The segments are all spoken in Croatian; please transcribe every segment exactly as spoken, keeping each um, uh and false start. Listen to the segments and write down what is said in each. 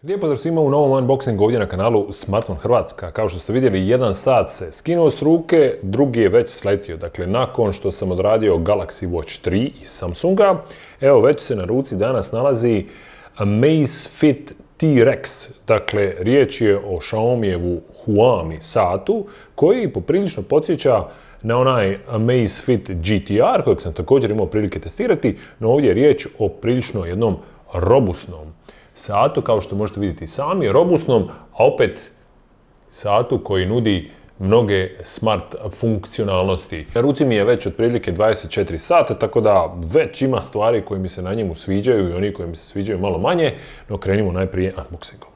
Lijep pozdrav svima u novom unboxingu ovdje na kanalu Smartphone Hrvatska. Kao što ste vidjeli, jedan sat se skinuo s ruke, drugi je već sletio. Dakle, nakon što sam odradio Galaxy Watch tri iz Samsunga, evo već se na ruci danas nalazi Amazfit T-Rex. Dakle, riječ je o Xiaomijevu Huami satu, koji poprilično podsjeća na onaj Amazfit G T R, kojeg sam također imao prilike testirati, no ovdje je riječ o prilično jednom robusnom satu, kao što možete vidjeti sami, robusnom, a opet satu koji nudi mnoge smart funkcionalnosti. Na ruci mi je već otprilike dvadeset četiri sata, tako da već ima stvari koje mi se na njemu sviđaju i oni koji mi se sviđaju malo manje, no krenimo najprije unboxingom.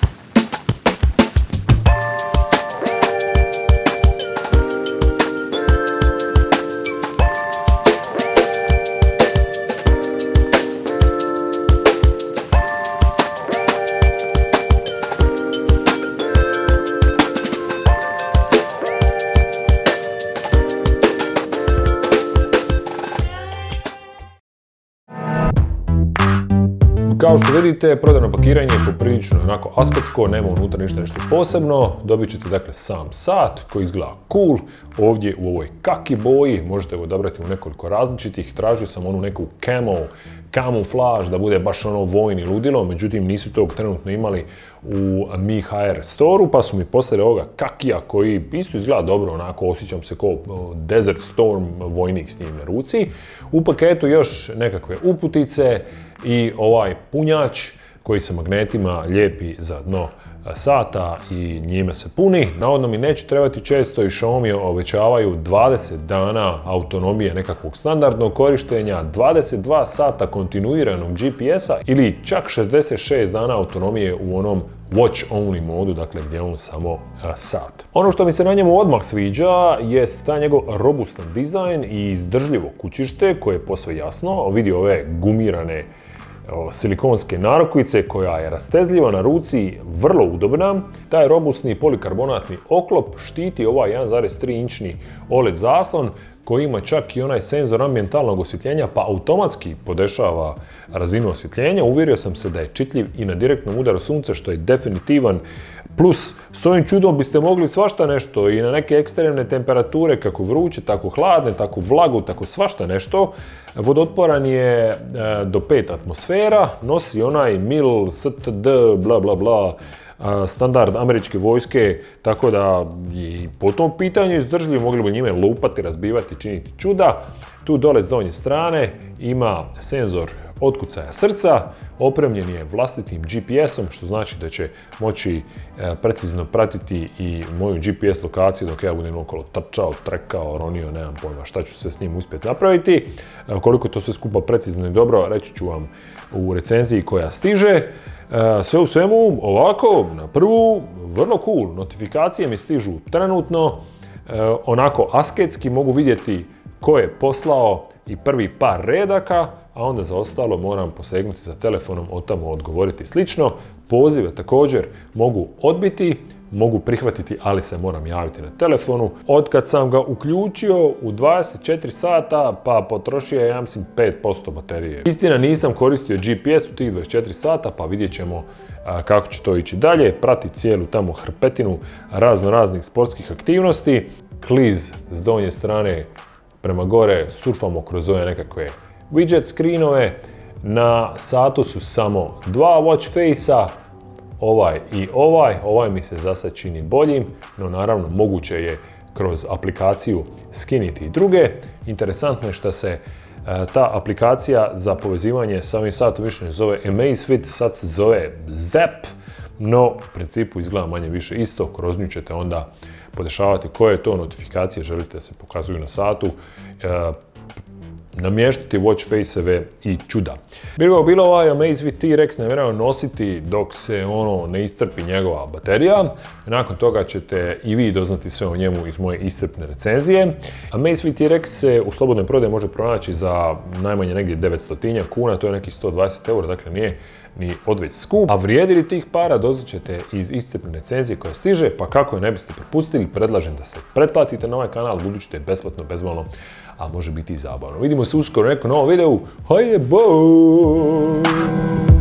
Kao što vidite, prodajno pakiranje je poprilično onako asketsko, nema unutra ništa nešto posebno. Dobit ćete dakle sam sat koji izgleda cool, ovdje u ovoj kaki boji, možete ga odabrati u nekoliko različitih. Tražio sam onu neku camo, kamuflaž, da bude baš ono vojni ludilo, međutim nisu to trenutno imali u Mi H R Store-u, pa su mi poslali ovoga kakija koji isto izgleda dobro, onako osjećam se kao Desert Storm vojnik s njim na ruci. U paketu još nekakve uputice i ovaj punjač koji se magnetima lijepi za dno sata i njime se puni. Navodno mi neće trebati često i Xiaomi obećavaju dvadeset dana autonomije nekakvog standardnog korištenja, dvadeset dva sata kontinuiranog G P S-a ili čak šezdeset šest dana autonomije u onom watch only modu, dakle gdje je on samo sat. Ono što mi se na njemu odmah sviđa jest taj njegov robustan dizajn i izdržljivo kućište koje je posve jasno. Vidi ove gumirane silikonske narukvice koja je rastezljiva na ruci, vrlo udobna. Taj robustni polikarbonatni oklop štiti ovaj jedan zarez tri inčni O L E D zaslon koji ima čak i onaj senzor ambijentalnog osvjetljenja, pa automatski podešava razinu osvjetljenja. Uvjerio sam se da je čitljiv i na direktnom udaru sunca, što je definitivan plus. S ovim čudom biste mogli svašta nešto i na neke ekstremne temperature, kako vruće, tako hladne, tako vlagu, tako svašta nešto. Vodotporan je do pet atmosfera, nosi onaj M I L, S T D, bla bla bla, standard američke vojske, tako da i po tom pitanju izdržljiv, mogli bi njime lupati, razbivati, činiti čuda. Tu dole s donje strane ima senzor otkucaja srca, opremljen je vlastitim G P S-om, što znači da će moći precizno pratiti i moju G P S lokaciju dok ja budem okolo trčao, trekao, ronio, nemam pojma šta ću sve s njim uspjeti napraviti. Koliko to sve skupa precizno i dobro, reći ću vam u recenziji koja stiže. Sve u svemu, ovako, na prvu, vrlo cool. Notifikacije mi stižu trenutno, onako asketski, mogu vidjeti ko je poslao i prvi par redaka, a onda za ostalo moram posegnuti za telefonom, otamo odgovoriti slično. Pozive također mogu odbiti, mogu prihvatiti, ali se moram javiti na telefonu. Otkad sam ga uključio u dvadeset četiri sata, pa potrošio je, ja mislim, pet posto baterije. Istina, nisam koristio G P S u tih dvadeset četiri sata, pa vidjet ćemo kako će to ići dalje. Prati cijelu tamo hrpetinu razno raznih sportskih aktivnosti. Kliz s donje strane prema gore surfamo kroz ove nekakve widget screenove. Na satu su samo dva watch face-a, ovaj i ovaj. Ovaj mi se za sad čini boljim, no naravno moguće je kroz aplikaciju skiniti i druge. Interesantno je što se ta aplikacija za povezivanje sa ovim satom više ne zove Amazfit, sad se zove Zap, no u principu izgleda manje više isto. Kroz nju ćete onda podešavati koje to notifikacije želite da se pokazuju na satu, namještati watch face-eve i čuda. Bilo bilo ovaj Amazfit T-Rex namjerao nositi dok se ono ne iscrpi njegova baterija. Nakon toga ćete i vi doznati sve o njemu iz moje iscrpne recenzije. Amazfit T-Rex se u slobodnoj prodaji može pronaći za najmanje negdje devetsto kuna, to je nekih sto dvadeset eura, dakle nije ni odveć skup. A vrijedi li tih para doznat ćete iz iscrpne recenzije koja stiže, pa kako je ne biste propustili, predlažem da se pretplatite na ovaj kanal, budući da je besplatno, bezbolno, a može biti i zabavno. Vidimo se uskoro u nekom novom videu. Hajde, boj!